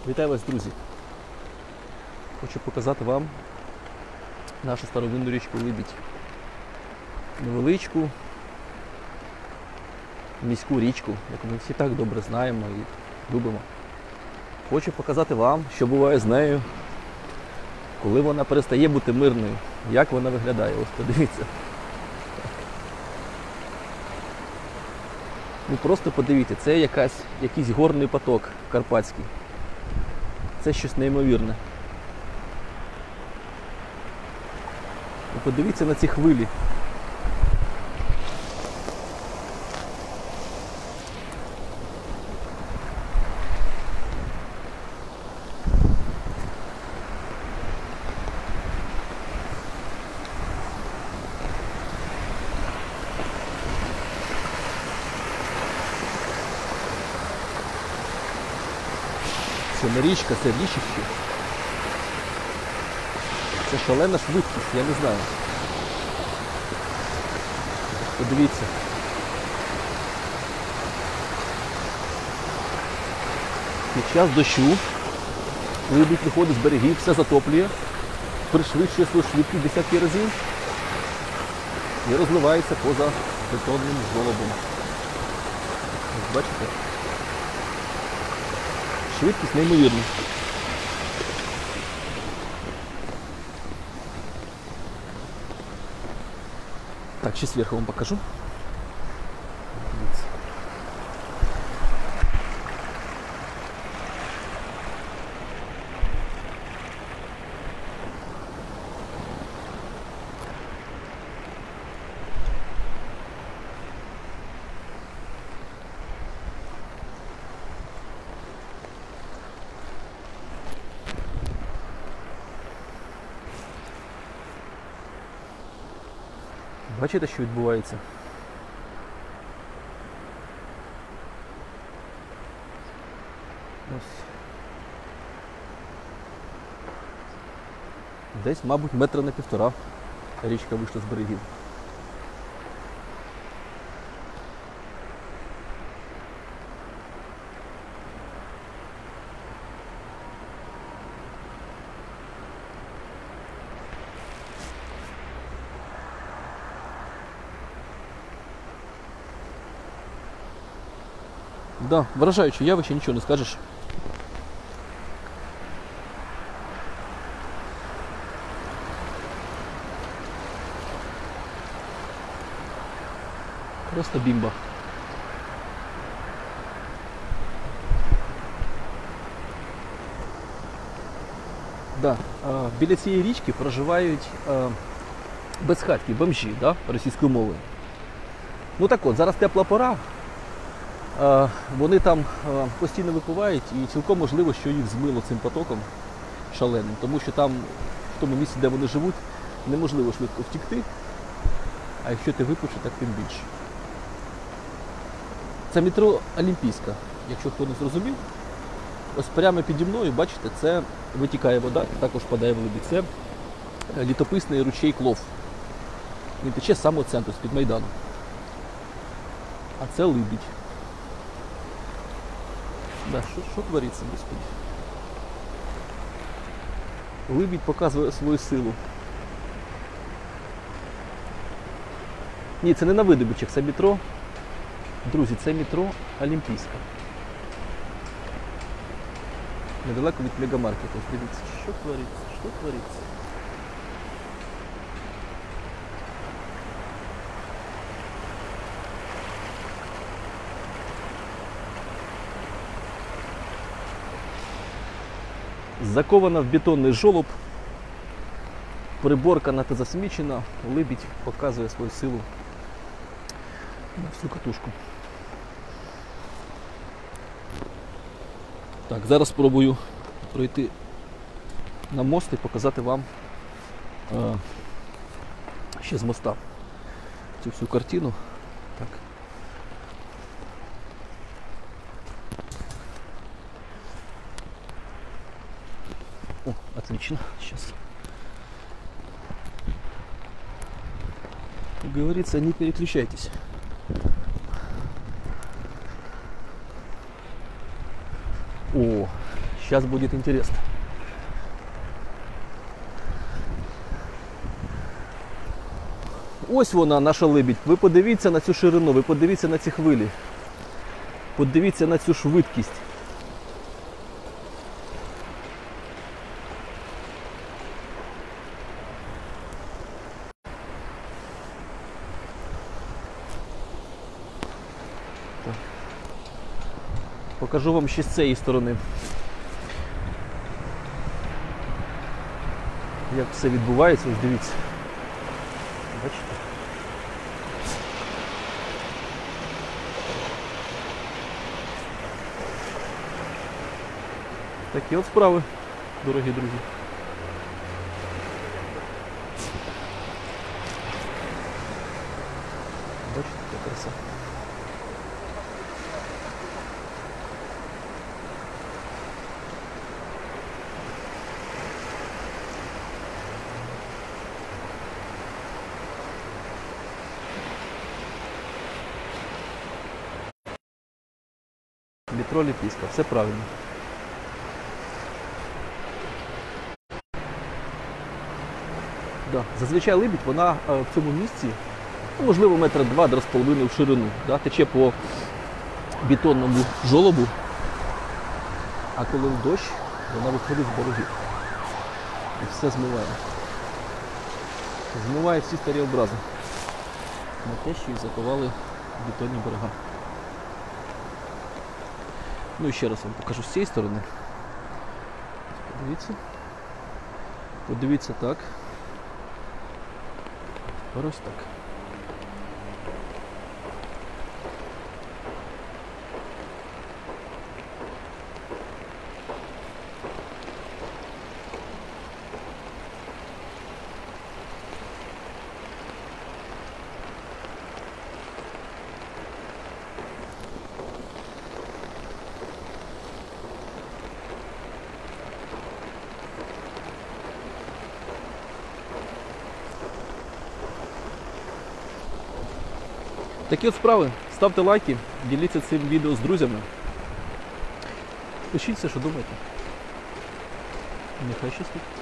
Вітаю вас, друзі! Хочу показати вам нашу старовинну річку Либідь. Невеличку міську річку, яку ми всі так добре знаємо і любимо. Хочу показати вам, що буває з нею, коли вона перестає бути мирною, як вона виглядає. Ось подивіться. Ну просто подивіться, це якийсь горний поток карпатський. Це щось неймовірне. І подивіться на ці хвилі. Це не річка, це річище. Це шалена швидкість, я не знаю. Подивіться. Під час дощу Либідь виходить з берегів, все затоплює, пришвидшує свою швидкість десятки разів і розливається поза бетонним жолобом. Ось бачите? Швидкість неймовірна. Так, ще зверху вам покажу. Бачите, що відбувається? Ось. Десь, мабуть, метра на півтора річка вийшла з берегів. Да, вражаюче явище, нічого не скажеш. Просто бімба. Да, біля цієї річки проживають безхатьки, бомжі, да, російською мовою. Ну так от, зараз тепла пора. Вони там постійно випливають і цілком можливо, що їх змило цим потоком шаленим, тому що там, в тому місці, де вони живуть, неможливо швидко втікти, а якщо ти випливеш, так тим більше. Це метро Олімпійська, якщо хто не зрозумів. Ось прямо піді мною, бачите, це витікає вода, також впадає в Либідь. Це літописний ручей Клов. Він тече з самого центру, з-під Майдану. А це Либідь. Да, що твориться, Господи? Либідь показує свою силу. Ні, це не на видобичах, це метро. Друзі, це метро Олімпійська. Недалеко від мегамаркету. Дивіться, що твориться, що твориться. Закована в бетонний жолоб, приборкана та засмічена, Либідь показує свою силу на всю катушку. Так, зараз спробую пройти на мост і показати вам ще з моста цю всю картину. Так. О, отлично. Сейчас. Как говорится, не переключайтесь. О, Сейчас будет интересно. Ось вона, наша Либідь. Ви подивіться на цю ширину, ви подивіться на ці хвилі. Подивіться на цю швидкість. Так. Покажу вам ще з цієї сторони. Як все відбувається, ось дивіться. Бачите? Такі от справи, дорогі друзі. Бачите, яка краса. Метро Ліпійська, все правильно. Да. Зазвичай Либідь, вона в цьому місці, ну, можливо, метра 2-2,5 в ширину. Да? Тече по бетонному жолобу, а коли в дощ, вона виходить з берегів. І все змиває. Змиває всі старі образи. На те, що їх заховали бетонні берега. Ну і ще раз вам покажу з цієї сторони. Подивіться. Подивіться так. Ось так. Такі от справи. Ставте лайки, діліться цим відео з друзями. Пишіть все, що думаєте. Нехай щастить.